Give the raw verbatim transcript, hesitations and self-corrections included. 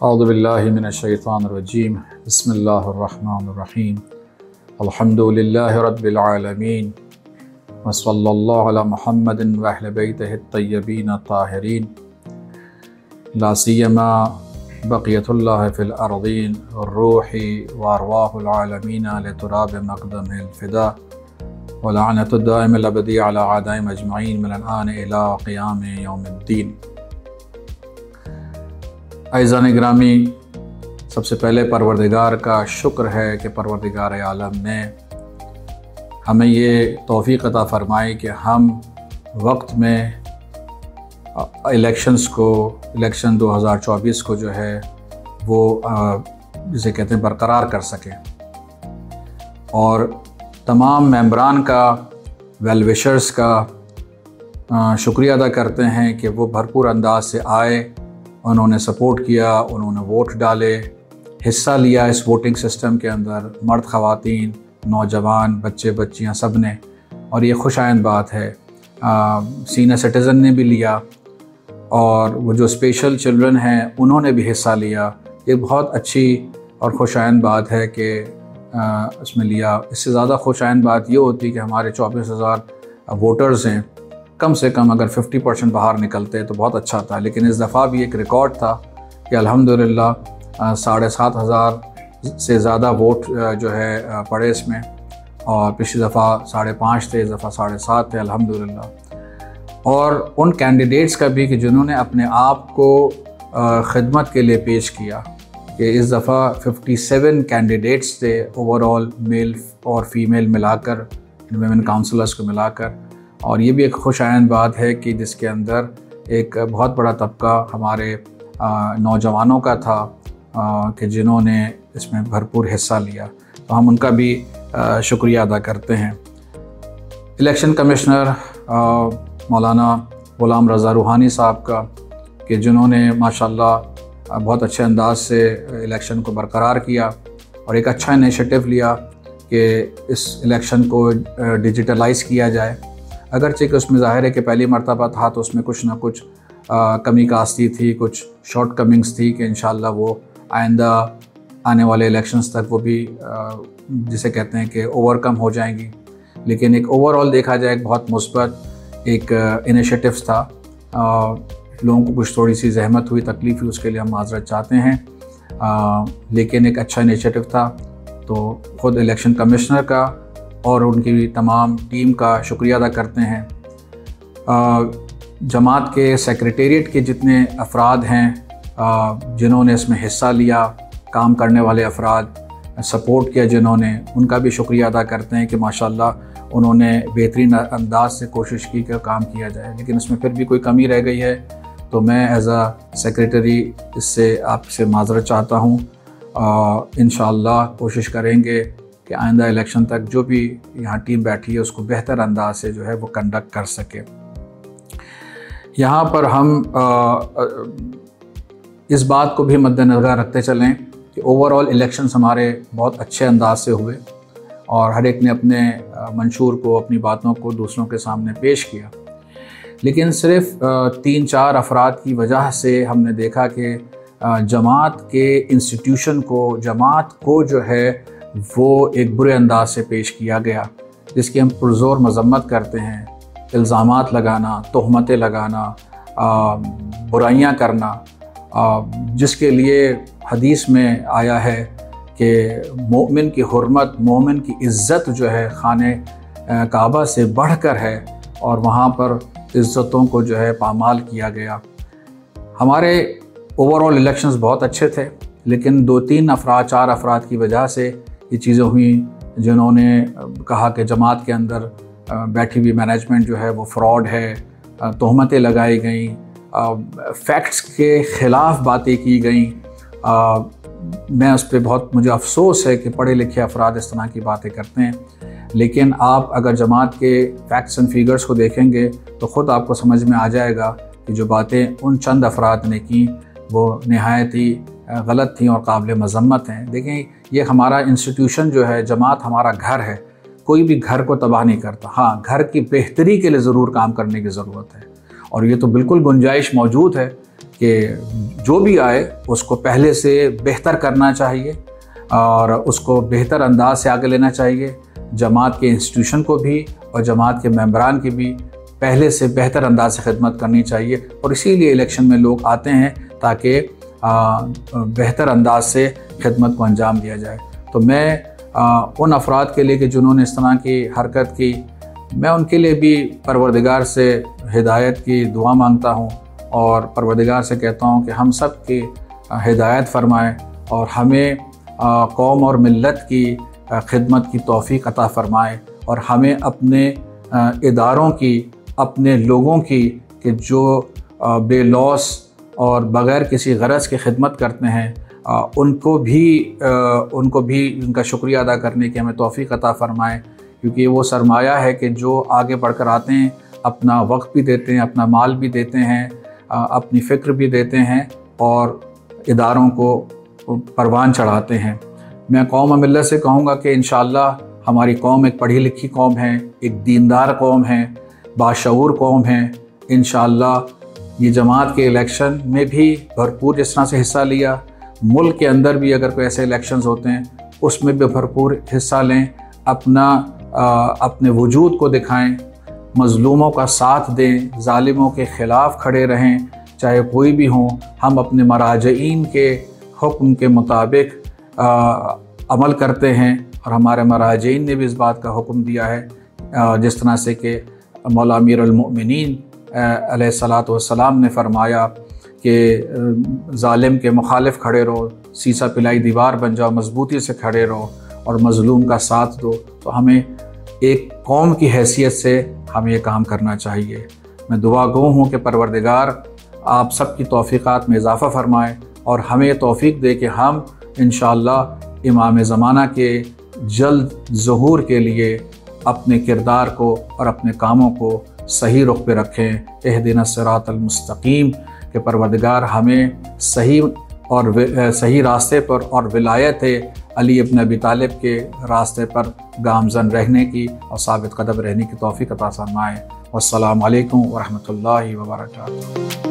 औज़ु बिल्लाहि मिनश्शैतानिर्रजीम बिस्मिल्लाहिर्रहमानिर्रहीम अल्हम्दुलिल्लाहि रब्बिल आलमीन व सल्लल्लाहु अला मुहम्मदिन व अहलि बैतिहि अत्तय्यबीन अत्ताहिरीन ला सियमा बक़ियतुल्लाहि फिल अर्दीन रूही व अरवाहुल आलमीन लितुराब मक़दमिल फ़िदा व लअनतुद दाइमिल अबदी अला अदाइम अजमईन मिनल आन इला क़ियाम यौमिद्दीन। अज़ीज़ान गिरामी, सबसे पहले परवरदिगार का शुक्र है कि परवरदिगार आलम ने हमें ये तौफ़ीक़ अता फ़रमाई कि हम वक्त में इलेक्शंस को इलेक्शन दो हज़ार चौबीस को जो है वो जिसे कहते हैं बरकरार कर सकें, और तमाम मेंबरान का, वेल विशर्स का शुक्रिया अदा करते हैं कि वो भरपूर अंदाज से आए, उन्होंने सपोर्ट किया, उन्होंने वोट डाले, हिस्सा लिया इस वोटिंग सिस्टम के अंदर, मर्द ख़वातीन, नौजवान, बच्चे बच्चियां सब ने, और ये खुशाइंद बात है। सीनियर सिटीज़न ने भी लिया और वो जो स्पेशल चिल्ड्रन हैं उन्होंने भी हिस्सा लिया। ये बहुत अच्छी और खुशाइंद बात है कि इसमें लिया। इससे ज़्यादा खुशाइंद बात ये होती कि हमारे चौबीस हज़ार वोटर्स हैं, कम से कम अगर पचास परसेंट बाहर निकलते तो बहुत अच्छा था। लेकिन इस दफ़ा भी एक रिकॉर्ड था कि अल्हम्दुलिल्लाह साढ़े सात हज़ार से ज़्यादा वोट जो है पड़े इसमें, और पिछली दफ़ा साढ़े पाँच थे, इस दफ़ा साढ़े सात थे अल्हम्दुलिल्लाह। और उन कैंडिडेट्स का भी कि जिन्होंने अपने आप को खिदमत के लिए पेश किया, कि इस दफ़ा सत्तावन कैंडिडेट्स थे ओवरऑल, मेल और फीमेल मिलाकर, वुमेन काउंसलर्स को मिलाकर। और ये भी एक खुशाइंद बात है कि जिसके अंदर एक बहुत बड़ा तबका हमारे नौजवानों का था कि जिन्होंने इसमें भरपूर हिस्सा लिया, तो हम उनका भी आ, शुक्रिया अदा करते हैं। इलेक्शन कमिश्नर मौलाना ग़ुलाम रज़ा रूहानी साहब का, कि जिन्होंने माशाल्लाह बहुत अच्छे अंदाज से इलेक्शन को बरकरार किया और एक अच्छा इनिशिएटिव लिया कि इस इलेक्शन को डिजिटलाइज़ किया जाए। अगरचे कि उसमें ज़ाहिर है कि पहली मरतबा था तो उसमें कुछ ना कुछ आ, कमी कास्ती थी, कुछ शॉर्ट कमिंग्स थी कि इंशाल्लाह वो आइंदा आने वाले इलेक्शंस तक वो भी आ, जिसे कहते हैं कि ओवरकम हो जाएंगी। लेकिन एक ओवरऑल देखा जाए एक बहुत मुस्बत एक इनिशिएटिव्स था। आ, लोगों को कुछ थोड़ी सी जहमत हुई, तकलीफ़ हुई, उसके लिए हम माज़रत चाहते हैं, आ, लेकिन एक अच्छा इनिशिएटिव था। तो ख़ुद इलेक्शन कमिश्नर का और उनकी तमाम टीम का शुक्रिया अदा करते हैं। जमात के सेक्रेटेरिएट के जितने अफराद हैं जिन्होंने इसमें हिस्सा लिया, काम करने वाले अफराद, सपोर्ट किया जिन्होंने, उनका भी शुक्रिया अदा करते हैं कि माशाल्लाह उन्होंने बेहतरीन अंदाज से कोशिश की कि काम किया जाए। लेकिन इसमें फिर भी कोई कमी रह गई है तो मैं एज़ अ सेक्रेटरी इससे आपसे माज़रत चाहता हूँ। इंशाअल्लाह कोशिश करेंगे कि आइंदा इलेक्शन तक जो भी यहाँ टीम बैठी है उसको बेहतर अंदाज से जो है वो कंडक्ट कर सके। यहाँ पर हम आ, इस बात को भी मद्देनज़र रखते चलें कि ओवरऑल इलेक्शंस हमारे बहुत अच्छे अंदाज से हुए और हर एक ने अपने मंशूर को, अपनी बातों को दूसरों के सामने पेश किया। लेकिन सिर्फ तीन चार अफराद की वजह से हमने देखा कि जमात के इंस्टीट्यूशन को, जमात को जो है वो एक बुरे अंदाज से पेश किया गया, जिसकी हम पुरज़ोर मज़म्मत करते हैं। इल्ज़ामात लगाना, तोहमतें लगाना, बुराइयां करना, आ, जिसके लिए हदीस में आया है कि मोमिन की हुर्मत, मोमिन की इज़्ज़त जो है खाने काबा से बढ़कर है, और वहाँ पर इज़्ज़तों को जो है पामाल किया गया। हमारे ओवरऑल इलेक्शंस बहुत अच्छे थे, लेकिन दो तीन अफराद, चार अफराद की वजह से ये चीज़ें हुई, जिन्होंने कहा कि जमात के अंदर बैठी हुई मैनेजमेंट जो है वो फ्रॉड है, तोहमतें लगाई गई, फैक्ट्स के ख़िलाफ़ बातें की गई। मैं उस पर बहुत, मुझे अफसोस है कि पढ़े लिखे अफराद इस तरह की बातें करते हैं। लेकिन आप अगर जमात के फैक्ट्स एंड फिगर्स को देखेंगे तो ख़ुद आपको समझ में आ जाएगा कि जो बातें उन चंद अफराद ने की वो नहायत ही गलत थी और काबिल मज़म्मत हैं। देखें, ये हमारा इंस्टीट्यूशन जो है, जमात हमारा घर है, कोई भी घर को तबाह नहीं करता। हाँ, घर की बेहतरी के लिए ज़रूर काम करने की ज़रूरत है, और ये तो बिल्कुल गुंजाइश मौजूद है कि जो भी आए उसको पहले से बेहतर करना चाहिए और उसको बेहतर अंदाज से आगे लेना चाहिए। जमात के इंस्टीट्यूशन को भी और जमात के मेंबरान की भी पहले से बेहतर अंदाज से खिदमत करनी चाहिए और इसीलिए इलेक्शन में लोग आते हैं ताकि बेहतर अंदाज से खिदमत को अंजाम दिया जाए। तो मैं आ, उन अफराद के लिए कि जिन्होंने इस तरह की हरकत की, मैं उनके लिए भी परवरदिगार से हिदायत की दुआ मांगता हूँ और परवरदिगार से कहता हूँ कि हम सब की हिदायत फरमाएँ और हमें आ, कौम और मिल्लत की खिदमत की तौफीक अता फ़रमाए और हमें अपने इदारों की, अपने लोगों की कि जो बेलौस और बग़ैर किसी गरज के खिदमत करते हैं, उनको भी उनको भी उनका शुक्रिया अदा करने की हमें तौफीक अता फ़रमाए, क्योंकि वो सरमाया है कि जो आगे बढ़कर आते हैं, अपना वक्त भी देते हैं, अपना माल भी देते हैं, अपनी फ़िक्र भी देते हैं और इदारों को परवान चढ़ाते हैं। मैं कौम मिल्लत से कहूँगा कि इंशाअल्लाह हमारी कौम एक पढ़ी लिखी कौम है, एक दीनदार कौम है, बाशऊर कौम है। इंशाअल्लाह ये जमात के इलेक्शन में भी भरपूर जिस तरह से हिस्सा लिया, मुल्क के अंदर भी अगर कोई ऐसे इलेक्शंस होते हैं उसमें भी भरपूर हिस्सा लें, अपना आ, अपने वजूद को दिखाएं, मज़लूमों का साथ दें, ज़ालिमों के ख़िलाफ़ खड़े रहें, चाहे कोई भी हों। हम अपने मराजईन के हुक्म के मुताबिक अमल करते हैं और हमारे मराजईन ने भी इस बात का हुक्म दिया है, आ, जिस तरह से कि मौला अमीरुल मोमिनीन अलैहिस्सलातु वस्सलाम ने फरमाया कि ज़ालिम के मुखालिफ खड़े रहो, सीसा पिलाई दीवार बन जाओ, मजबूती से खड़े रहो और मज़लूम का साथ दो। तो हमें एक कौम की हैसियत से हमें ये काम करना चाहिए। मैं दुआ गो हूँ कि परवरदिगार आप सब की तौफ़ीक़ात में इजाफ़ा फ़रमाएँ और हमें तौफ़ीक़ दे कि हम इंशाअल्लाह इमाम ज़माना के जल्द ज़हूर के लिए अपने किरदार को और अपने कामों को सही रुख पे रखें। इहदिना सिरातल मुस्तकीम के परवरदिगार हमें सही और सही रास्ते पर और विलायत अली इब्न अबी तालिब के रास्ते पर गामज़न रहने की और साबित कदम रहने की तौफ़ीक़ अता फ़रमाए। वस्सलामु अलैकुम व रहमतुल्लाहि व बरकातुहू।